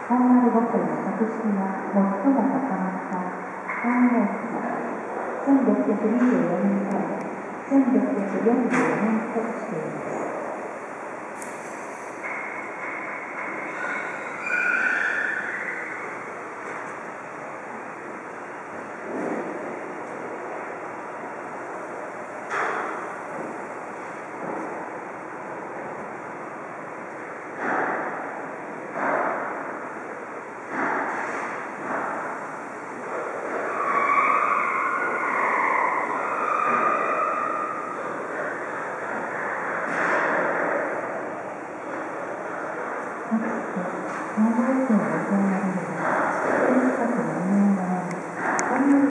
本丸御殿の格式が最も高まった寛永期1624年から1644年としています。